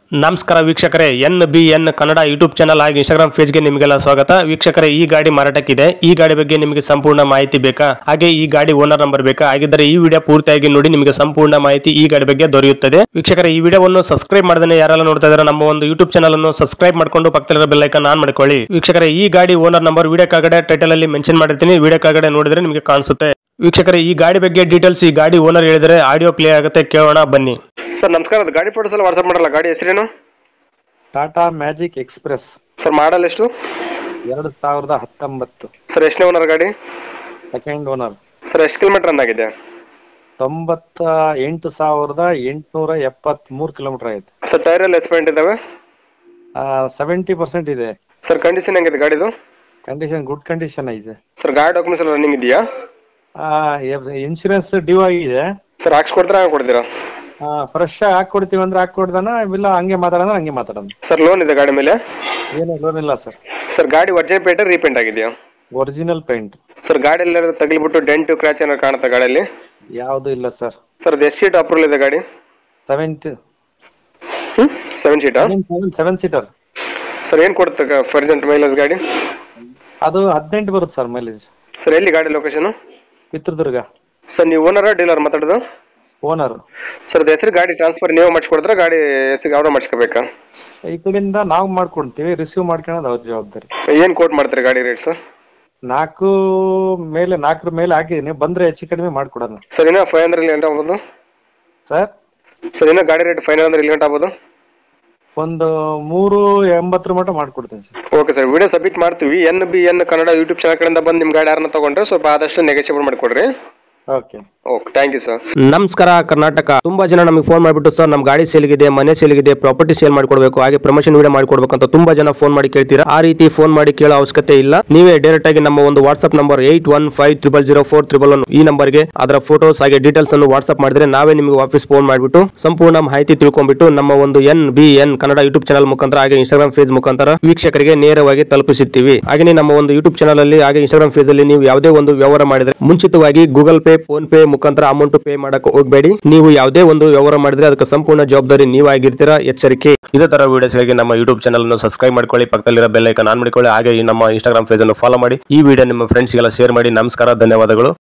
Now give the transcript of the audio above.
ನಮಸ್ಕಾರ ವೀಕ್ಷಕರೇ, NBN Kannada YouTube channel ಹಾಗೂ ಇನ್ಸ್ಟಾಗ್ರಾಮ್ ಪೇಜ್ ಗೆ ನಿಮಗೆಲ್ಲ ಸ್ವಾಗತ. ವೀಕ್ಷಕರೇ, ಈ ಗಾಡಿ ಮಾರಾಟಕ್ಕಿದೆ. ಈ ಗಾಡಿ ಬಗ್ಗೆ ನಿಮಗೆ ಸಂಪೂರ್ಣ ಮಾಹಿತಿ ಬೇಕಾ? ಹಾಗೆ ಈ ಗಾಡಿ ಓನರ್ ನಂಬರ್ ಬೇಕಾ? ಹಾಗಿದ್ದರೆ ಈ ವಿಡಿಯೋ ಪೂರ್ತಿಯಾಗಿ ನೋಡಿ, ನಿಮಗೆ ಸಂಪೂರ್ಣ ಮಾಹಿತಿ ಈ ಗಾಡಿ ಬಗ್ಗೆ ದೊರೆಯುತ್ತದೆ. ವೀಕ್ಷಕರೇ, ಈ ವಿಡಿಯೋವನ್ನು ಸಬ್ಸ್ಕ್ರೈಬ್ ಮಾಡದೇ ಯಾರೆಲ್ಲ ನೋಡ್ತಾ ಇದ್ದಾರೆ ನಮ್ಮ ಒಂದು ಯೂಟ್ಯೂಬ್ ಚಾನಲ್ ಅನ್ನು ಸಬ್ಸ್ಕ್ರೈಬ್ ಮಾಡ್ಕೊಂಡು ಪಕ್ಕದಲ್ಲಿರೋ ಬೆಲ್ ಐಕಾನ್ ಆನ್ ಮಾಡ್ಕೊಳ್ಳಿ. ವೀಕ್ಷಕರೇ, ಈ ಗಾಡಿ ಓನರ್ ನಂಬರ್ ವಿಡಿಯೋ ಕೆಳಗಡೆ ಟೈಟಲ್ ಅಲ್ಲಿ ಮೆನ್ಷನ್ ಮಾಡಿರ್ತೀನಿ, ವಿಡಿಯೋ ಕೆಳಗಡೆ ನೋಡಿದ್ರೆ ನಿಮಗೆ ಕಾಣಿಸುತ್ತೆ. ವೀಕ್ಷಕರೇ, ಈ ಗಾಡಿ ಬಗ್ಗೆ ಡೀಟೇಲ್ಸ್ ಈ ಗಾಡಿ ಓನರ್ ಹೇಳಿದರೆ ಆಡಿಯೋ ಪ್ಲೇ ಆಗುತ್ತೆ, ಕೇಳೋಣ ಬನ್ನಿ. ಸರ್ ನಮಸ್ಕಾರ, ಅದು ಗಾಡಿ ಫೋಟೋಸ್ ಎಲ್ಲ ವಾಟ್ಸ್ಆಪ್ ಮಾಡಲ್ಲ. ಗಾಡಿ ಹೆಸರೇನು? Tata magic express. Sir model ಎಷ್ಟು? 2019. ಸರ್ ಎಷ್ಟನೇ ಓನರ್ ಗಾಡಿ? Second owner. ಸರ್ ಎಷ್ಟು ಕಿಲೋಮೀಟರ್ ರನ್ ಆಗಿದೆ? 98,873 ಕಿಲೋಮೀಟರ್ ಆಗಿದೆ. ಸರ್ ಟೈರ್ ಎಲ್ಲ ಎಸ್ಪೆಂಟ್ ಇದಾವೆ? 70% ಇದೆ. ಸರ್ ಕಂಡೀಷನ್ ಹೆಂಗಿದೆ ಗಾಡಿದು? ಕಂಡೀಷನ್ ಗುಡ್ ಕಂಡೀಷನ್ ಇದೆ. ಸರ್ ಗಾಡಿ ಡಾಕ್ಯುಮೆಂಟ್ಸ್ ಎಲ್ಲ ರನ್ನಿಂಗ್ ಇದೆಯಾ? ಇನ್ಶೂರೆನ್ಸ್ ಡ್ಯೂ ಆಗಿದೆ. ಸರ್ ಹಾಕ್ಸ್ಕೊಡ್ತೀರಾ ಹಂಗೆ ಕೊಡ್ತೀರಾ? ಫ್ರೆಶ್ ಹಾಕೊಡ್ತೀವಿ ಅಂದ್ರೆ ಹಾಕೊಡ್ದಾನ, ಇಲ್ಲ ಹಂಗೆ ಮಾತಾಡೋಣ ಹಂಗೆ ಮಾತಾಡೋಣ. ಸರ್ ಲೋನ್ ಇದೆ ಗಾಡಿ ಮೇಲೆ? ಏನು ಲೋನ್ ಇಲ್ಲ ಸರ್. ಸರ್ ಗಾಡಿ ಒರಿಜಿನಲ್ ಪೇಂಟ್ ರೀಪೇಂಟ್ ಆಗಿದೆಯಾ? Original paint. ಸರ್ ಗಾಡಿ ಎಲ್ಲ ತಗಲಿಬಿಟ್ಟು ಡೆಂಟ್ ಕ್ರ್ಯಾಚ್ ಏನಾರು ಕಾಣುತ್ತಾ ಗಾಡಿಯಲ್ಲಿ? ಯಾವುದು ಇಲ್ಲ ಸರ್. ಸರ್ ಅದು ಎಷ್ಟು ಸೀಟ್ ಅಪ್ರೂವಲ್ ಇದೆ ಗಾಡಿ? 7 ಸೀಟಾ? 7 ಸೀಟರ್. ಸರ್ ಏನು ಕೊಡುತ್ತೆ ಫರ್ಜೆಂಟ್ ಮೈಲೇಜ್ ಗಾಡಿ? ಅದು 18 ಬರುತ್ತೆ ಸರ್ ಮೈಲೇಜ್. ಸರ್ ಎಲ್ಲಿ ಗಾಡಿ ಲೊಕೇಶನ್? ಚಿತ್ರದುರ್ಗ. ಸರ್ ನೀವು ಓನರ್ ಡೀಲರ್ ಮಾತಾಡೋದು? ಓನರ್. ಸರ್ ಅದು ಹೆಸರು ಗಾಡಿ ಟ್ರಾನ್ಸ್ಫರ್ ನೀವು ಮಾಡಿಸ್ಕೊಡ್ತಾರೆ, ಗಾಡಿ ಹೆಸರಿಗೆ ಅವ್ರು ಮಾಡಿಸ್ಕೋಬೇಕಾ? ಈ ಕಡೆಯಿಂದ ನಾವು ಮಾಡ್ಕೊಡ್ತೀವಿ, ರಿಸೀವ್ ಮಾಡ್ಕೊಳ್ಳೋದು ಅವ್ರ ಜವಾಬ್ದಾರಿ. ಏನು ಕೋಟ್ ಮಾಡ್ತಾರೆ ಗಾಡಿ ರೇಟ್ ಸರ್? 4 ಮೇಲೆ ಹಾಕಿದೀನಿ, ಬಂದ್ರೆ ಹೆಚ್ಚು ಕಡಿಮೆ ಮಾಡ್ಕೊಡೋಣ. ಸರ್ ಇನ್ನೂ 500 ಇಲ್ಲಿ ಗಂಟೆ ಆಗ್ಬೋದು ಸರ್. ಸರ್ ಇನ್ನೂ ಗಾಡಿ ರೇಟ್ 500 ಇಲ್ಲಿ ಗಂಟೆ ಆಗ್ಬೋದು? ಒಂದು 380 ಮಟ್ಟ ಮಾಡ್ಕೊಡ್ತೀನಿ sir. Okay sir, video submit ಮಾಡ್ತೀವಿ. NBN ಕನ್ನಡ ಯೂಟ್ಯೂಬ್ ಚಾನಲ್ ಕಡೆಯಿಂದ ಬಂದು ನಿಮ್ಮ ಗಾಡಿ ಯಾರನ್ನ ತಗೊಂಡ್ರೆ ಸ್ವಲ್ಪ ಆದಷ್ಟು ನೆಗೋಷಿಯೇಟ್ ಮಾಡಿಕೊಡ್ರಿ. Okay thank you sir. ನಮಸ್ಕಾರ ಕರ್ನಾಟಕ. ತುಂಬಾ ಜನ ನಮಗೆ ಫೋನ್ ಮಾಡಿಬಿಟ್ಟು ಸರ್ ನಮ್ಮ ಗಾಡಿ ಸೇಲ್ಗಿದೆ, ಮನೆ ಸೇಲ್ಗಿದೆ, ಪ್ರಾಪರ್ಟಿ ಸೇಲ್ ಮಾಡ್ಕೊಡ್ಬೇಕು, ಹಾಗೆ ಪ್ರಮೋಷನ್ ವಿಡಿಯೋ ಮಾಡ್ಕೊಡ್ಬೇಕು ಅಂತ ತುಂಬಾ ಜನ ಫೋನ್ ಮಾಡಿ ಕೇಳ್ತೀರಾ. ಆ ರೀತಿ ಫೋನ್ ಮಾಡಿ ಕೇಳೋ ಅವಶ್ಯಕತೆ ಇಲ್ಲ. ನೀವೇ ಡೈರೆಕ್ಟ್ ಆಗಿ ನಮ್ಮ ಒಂದು ವಾಟ್ಸ್ಆಪ್ ನಂಬರ್ 81500411 ಈ ನಂಬರ್ಗೆ ಅದರ ಫೋಟೋಸ್ ಹಾಗೆ ಡೀಟೇಲ್ಸ್ ಅನ್ನು ವಾಟ್ಸ್ಆಪ್ ಮಾಡಿದ್ರೆ ನಾವೇ ನಿಮಗೆ ವಾಪಸ್ ಫೋನ್ ಮಾಡಿಬಿಟ್ಟು ಸಂಪೂರ್ಣ ಮಾಹಿತಿ ತಿಳ್ಕೊಂಡ್ಬಿಟ್ಟು ನಮ್ಮ ಒಂದು NBN ಕನ್ನಡ ಯೂಟ್ಯೂಬ್ ಚಾನಲ್ ಮುಖಾಂತರ ಹಾಗೆ ಇನ್ಸ್ಟಾಗ್ರಾಮ್ ಪೇಜ್ ಮುಖಾಂತರ ವೀಕ್ಷಕರಿಗೆ ನೇರವಾಗಿ ತಲುಪಿಸುತ್ತೀವಿ. ಹಾಗೆ ನಮ್ಮ ಒಂದು ಯೂಟ್ಯೂಬ್ ಚಾನಲ್ ಅಲ್ಲಿ ಹಾಗೆ ಇನ್ಸ್ಟಾಗ್ರಾಮ್ ಪೇಜ್ ಅಲ್ಲಿ ನೀವು ಯಾವುದೇ ಒಂದು ವ್ಯವಹಾರ ಮಾಡಿದ್ರೆ ಮುಂಚಿತವಾಗಿ ಗೂಗಲ್ ಪೇ, ಫೋನ್ ಪೇ ಮುಖಾಂತರ ಅಮೌಂಟ್ ಪೇ ಮಾಡಕ್ಕೆ ಹೋಗಬೇಡಿ. ನೀವು ಯಾವುದೇ ಒಂದು ವ್ಯವಹಾರ ಮಾಡಿದ್ರೆ ಅದಕ್ಕೆ ಸಂಪೂರ್ಣ ಜವಾಬ್ದಾರಿ ನೀವಾಗಿರ್ತೀರಾ, ಎಚ್ಚರಿಕೆ. ಇದೇ ತರ ವಿಡಿಯೋಸ್ಗಾಗಿ ನಮ್ಮ ಯೂಟ್ಯೂಬ್ ಚಾನಲ್ ಅನ್ನು ಸಬ್ಸ್ಕ್ರೈಬ್ ಮಾಡ್ಕೊಳ್ಳಿ, ಪಕ್ಕದಲ್ಲಿರೋ ಬೆಲ್ ಐಕಾನ್ ಆನ್ ಮಾಡ್ಕೊಳ್ಳಿ, ಹಾಗೆ ನಮ್ಮ ಇನ್ಸ್ಟಾಗ್ರಾಮ್ ಪೇಜ್ ಅನ್ನು ಫಾಲೋ ಮಾಡಿ. ಈ ವಿಡಿಯೋ ನಿಮ್ಮ ಫ್ರೆಂಡ್ಸ್ಗೆಲ್ಲ ಶೇರ್ ಮಾಡಿ. ನಮಸ್ಕಾರ, ಧನ್ಯವಾದಗಳು.